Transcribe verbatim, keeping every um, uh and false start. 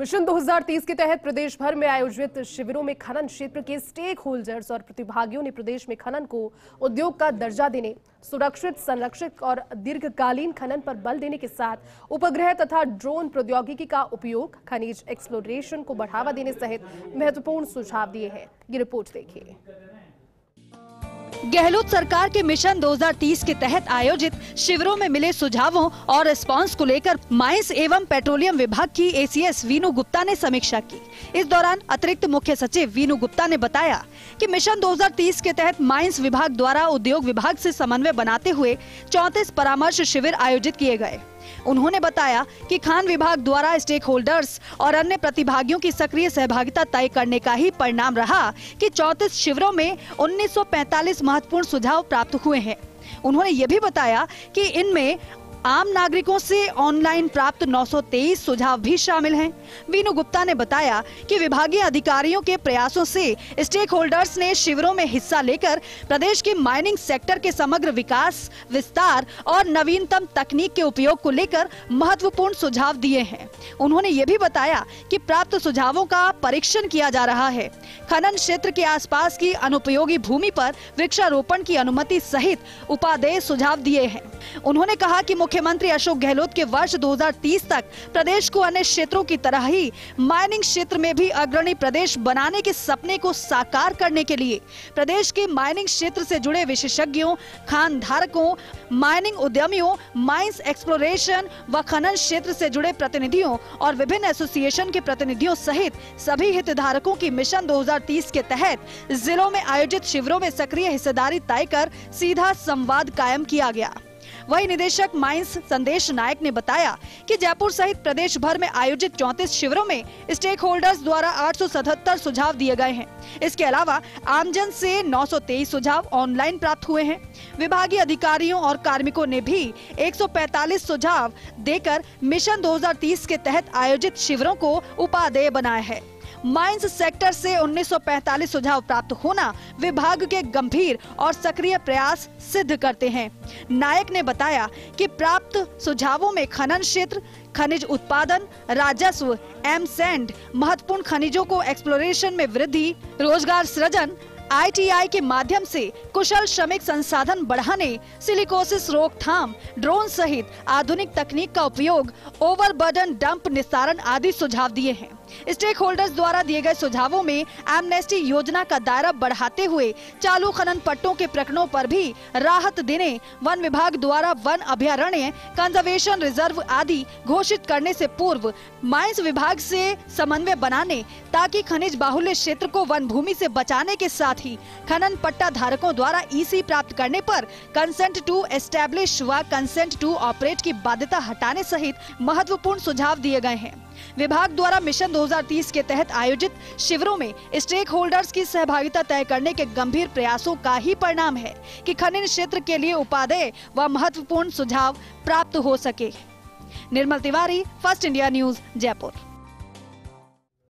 Mission दो हज़ार तीस के तहत प्रदेश भर में आयोजित शिविरों में खनन क्षेत्र के स्टेक होल्डर्स और प्रतिभागियों ने प्रदेश में खनन को उद्योग का दर्जा देने, सुरक्षित, संरक्षित और दीर्घकालीन खनन पर बल देने के साथ उपग्रह तथा ड्रोन प्रौद्योगिकी का उपयोग, खनिज एक्सप्लोरेशन को बढ़ावा देने सहित महत्वपूर्ण सुझाव दिए हैं। ये रिपोर्ट देखिए। गहलोत सरकार के मिशन दो हज़ार तीस के तहत आयोजित शिविरों में मिले सुझावों और रिस्पांस को लेकर माइंस एवं पेट्रोलियम विभाग की एसीएस वीनू गुप्ता ने समीक्षा की। इस दौरान अतिरिक्त मुख्य सचिव वीनू गुप्ता ने बताया कि मिशन दो हज़ार तीस के तहत माइंस विभाग द्वारा उद्योग विभाग से समन्वय बनाते हुए चौंतीस परामर्श शिविर आयोजित किए गए। उन्होंने बताया कि खान विभाग द्वारा स्टेक होल्डर्स और अन्य प्रतिभागियों की सक्रिय सहभागिता तय करने का ही परिणाम रहा कि चौंतीस शिविरों में उन्नीस सौ पैंतालीस महत्वपूर्ण सुझाव प्राप्त हुए हैं। उन्होंने ये भी बताया कि इनमें आम नागरिकों से ऑनलाइन प्राप्त नौ सौ तेईस सुझाव भी शामिल हैं। वीनू गुप्ता ने बताया कि विभागीय अधिकारियों के प्रयासों से स्टेक होल्डर्स ने शिविरों में हिस्सा लेकर प्रदेश के माइनिंग सेक्टर के समग्र विकास, विस्तार और नवीनतम तकनीक के उपयोग को लेकर महत्वपूर्ण सुझाव दिए हैं। उन्होंने ये भी बताया कि प्राप्त सुझावों का परीक्षण किया जा रहा है। खनन क्षेत्र के आसपास की अनुपयोगी भूमि पर वृक्षारोपण की अनुमति सहित उपादेय सुझाव दिए हैं। उन्होंने कहा कि मुख्यमंत्री अशोक गहलोत के वर्ष दो हज़ार तीस तक प्रदेश को अन्य क्षेत्रों की तरह ही माइनिंग क्षेत्र में भी अग्रणी प्रदेश बनाने के सपने को साकार करने के लिए प्रदेश के माइनिंग क्षेत्र से जुड़े विशेषज्ञों, खान धारकों, माइनिंग उद्यमियों, माइंस एक्सप्लोरेशन व खनन क्षेत्र से जुड़े प्रतिनिधियों और विभिन्न एसोसिएशन के प्रतिनिधियों सहित सभी हितधारकों की मिशन दो हज़ार तीस के तहत जिलों में आयोजित शिविरों में सक्रिय हिस्सेदारी तय कर सीधा संवाद कायम किया गया। वही निदेशक माइंस संदेश नायक ने बताया कि जयपुर सहित प्रदेश भर में आयोजित चौंतीस शिविरों में स्टेक होल्डर्स द्वारा आठ सौ सतहत्तर सुझाव दिए गए हैं। इसके अलावा आमजन से नौ सौ तेईस सुझाव ऑनलाइन प्राप्त हुए हैं। विभागीय अधिकारियों और कार्मिकों ने भी एक सौ पैंतालीस सुझाव देकर मिशन दो हज़ार तीस के तहत आयोजित शिविरों को उपादेय बनाया है। माइंस सेक्टर से उन्नीस सौ पैंतालीस सुझाव प्राप्त होना विभाग के गंभीर और सक्रिय प्रयास सिद्ध करते हैं। नायक ने बताया कि प्राप्त सुझावों में खनन क्षेत्र, खनिज उत्पादन, राजस्व, एम सैंड, महत्वपूर्ण खनिजों को एक्सप्लोरेशन में वृद्धि, रोजगार सृजन, आई टी आई के माध्यम से कुशल श्रमिक संसाधन बढ़ाने, सिलिकोसिस रोकथाम, ड्रोन सहित आधुनिक तकनीक का उपयोग, ओवरबर्डन डंप निस्तारण आदि सुझाव दिए हैं। स्टेक होल्डर्स द्वारा दिए गए सुझावों में एमनेस्टी योजना का दायरा बढ़ाते हुए चालू खनन पट्टों के प्रकरणों पर भी राहत देने, वन विभाग द्वारा वन अभयारण्य, कंजर्वेशन रिजर्व आदि घोषित करने से पूर्व माइंस विभाग से समन्वय बनाने ताकि खनिज बाहुल्य क्षेत्र को वन भूमि से बचाने के साथ ही खनन पट्टा धारकों द्वारा ईसी प्राप्त करने पर कंसेंट टू एस्टैब्लिश व कंसेंट टू ऑपरेट की बाध्यता हटाने सहित महत्वपूर्ण सुझाव दिए गए हैं। विभाग द्वारा मिशन दो हज़ार तीस के तहत आयोजित शिविरों में स्टेक होल्डर्स की सहभागिता तय करने के गंभीर प्रयासों का ही परिणाम है कि खनन क्षेत्र के लिए उपादेय व महत्वपूर्ण सुझाव प्राप्त हो सके। Nirmal Tiwari, first India news, Jaipur.